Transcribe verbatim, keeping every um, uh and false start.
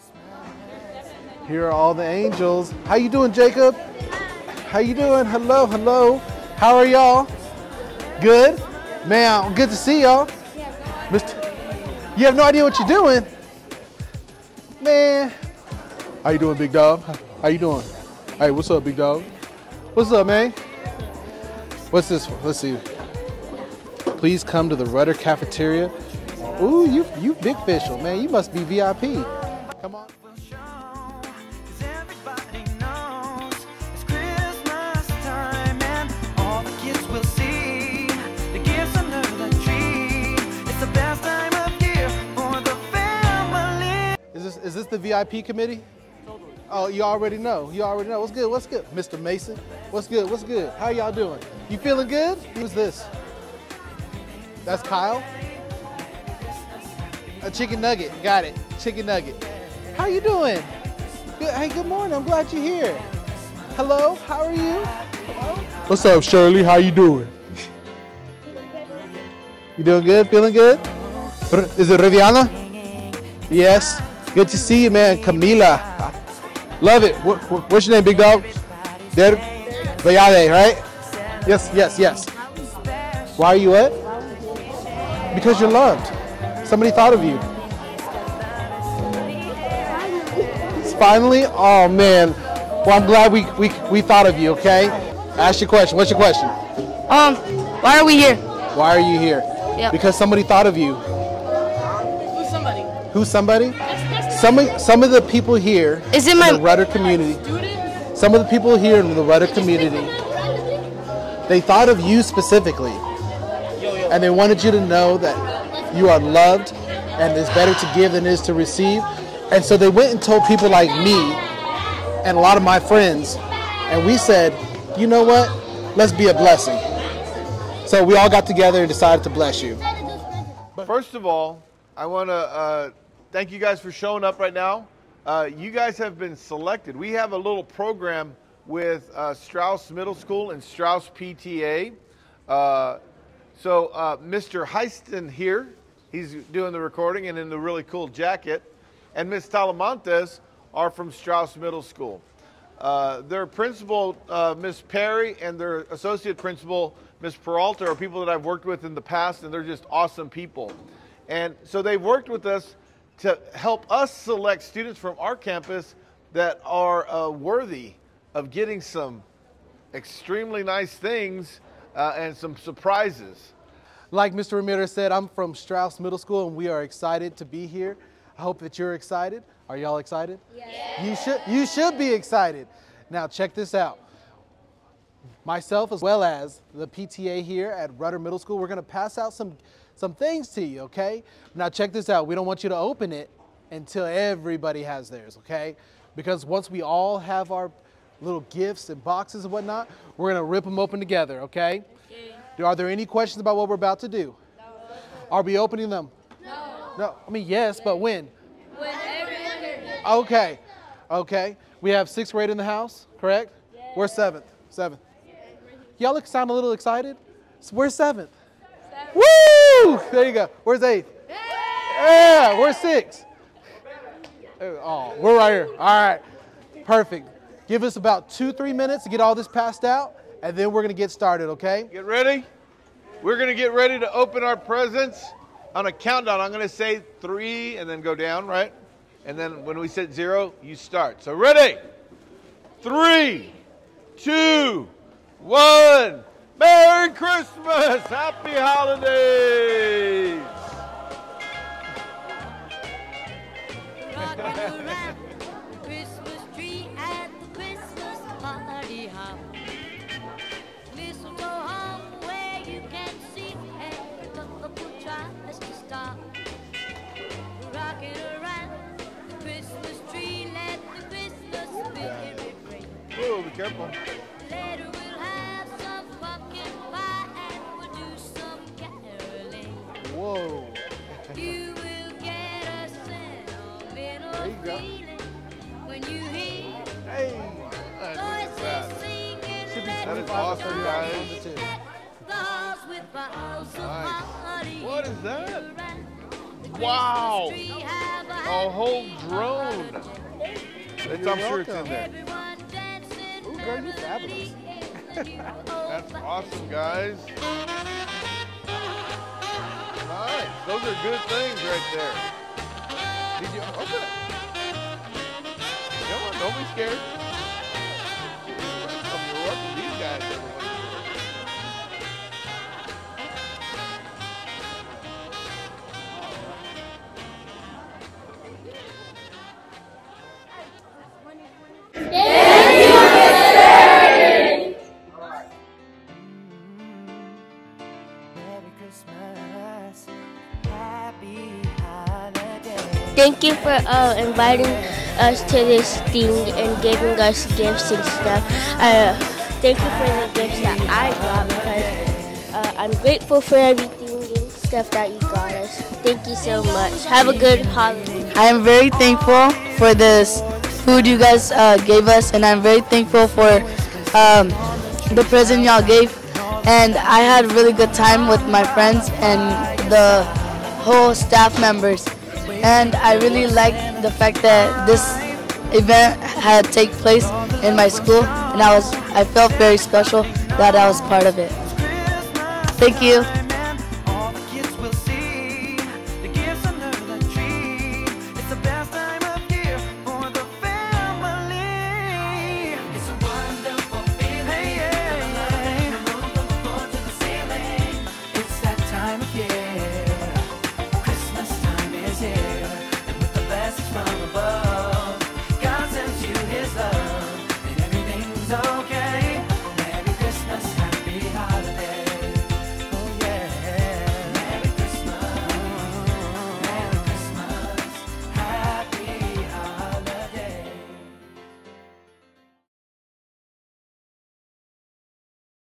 Here are all the angels. How you doing, Jacob? How you doing? Hello, hello. How are y'all? Good? Man, good to see y'all. Mister You have no idea what you're doing? Man. How you doing, big dog? How you doing? Hey, what's up, big dog? What's up, man? What's this one? Let's see. Please come to the Rudder Cafeteria. Ooh, you you big official, man. You must be V I P. Come on. Is this is this the V I P committee? Oh, you already know. You already know. What's good? What's good? Mister Mason. What's good? What's good? How y'all doing? You feeling good? Who's this? That's Kyle? A chicken nugget. Got it. Chicken nugget. How you doing? Good. Hey, good morning. I'm glad you're here. Hello. How are you? Hello? What's up, Shirley? How you doing? You doing good? Feeling good? Is it Riviana? Yes. Good to see you, man. Camila. Love it. What, what, what's your name, big dog? Derek? Bayade, right? Yes, yes, yes. Why are you what? Because you're loved. Somebody thought of you. Finally? Oh, man. Well, I'm glad we, we, we thought of you, okay? Ask your question. What's your question? Um, why are we here? Why are you here? Yep. Because somebody thought of you. Who's somebody? Who's somebody? Some of, some of the people here Is it in my the Rudder community, some of the people here in the Rudder community, they thought of you specifically. And they wanted you to know that you are loved and it's better to give than it is to receive. And so they went and told people like me and a lot of my friends, and we said, you know what? Let's be a blessing. So we all got together and decided to bless you. First of all, I want to uh, thank you guys for showing up right now. Uh, you guys have been selected. We have a little program with uh, Strauss Middle School and Strauss P T A. Uh, so uh, Mister Heiston here, he's doing the recording and in the really cool jacket. And Miz Talamantes are from Strauss Middle School. Uh, their principal, uh, Miz Perry, and their associate principal, Miz Peralta, are people that I've worked with in the past, and they're just awesome people. And so they've worked with us to help us select students from our campus that are uh, worthy of getting some extremely nice things uh, and some surprises. Like Mister Ramirez said, I'm from Strauss Middle School, and we are excited to be here. I hope that you're excited. Are y'all excited? Yes. You should, you should be excited. Now check this out. Myself as well as the P T A here at Rudder Middle School, we're gonna pass out some, some things to you, okay? Now check this out. We don't want you to open it until everybody has theirs, okay? Because once we all have our little gifts and boxes and whatnot, we're gonna rip them open together, okay? Okay. Are there any questions about what we're about to do? No. Are we opening them? No. No, I mean, yes, but when? When everyone is. Okay, okay. We have sixth grade in the house, correct? Yes. We're seventh, seventh. Y'all look, sound a little excited? We're seventh. Seventh. Woo! There you go. Where's eighth? Yeah, yeah, we're sixth. Oh, we're right here. All right, perfect. Give us about two, three minutes to get all this passed out, and then we're gonna get started, okay? Get ready. We're gonna get ready to open our presents. On a countdown, I'm gonna say three and then go down, right? And then when we say zero, you start. So ready? Three, two, one. Merry Christmas! Happy holidays! Rocking around the Christmas tree at the Christmas party hop. Mistletoe hung where you can see, and the couple tries to stop. Rocking around the Christmas tree, let the Christmas spirit ring. Whoa, be careful. Later we'll have some pumpkin pie and we'll do some caroling. Whoa. You will get a sentimental There you go. feeling when you hear Hey, that is bad. voices singing. That is awesome, guys. The halls with boughs of Nice. holly What is that? around the Wow. Christmas tree have a A whole drone. It's, I'm sure it's in welcome. there. Ooh, girl, you're fabulous. That's awesome, guys. Nice. Those are good things right there. Did you open it? Come on, don't be scared. You're welcome. You're welcome. These guys, everyone. Thank you for uh, inviting us to this thing and giving us gifts and stuff. Uh, thank you for the gifts that I got because uh, I'm grateful for everything and stuff that you got us. Thank you so much. Have a good holiday. I am very thankful for this food you guys uh, gave us, and I'm very thankful for um, the present y'all gave. And I had a really good time with my friends and the whole staff members. And I really liked the fact that this event had take place in my school, and I was I felt very special that I was part of it. Thank you.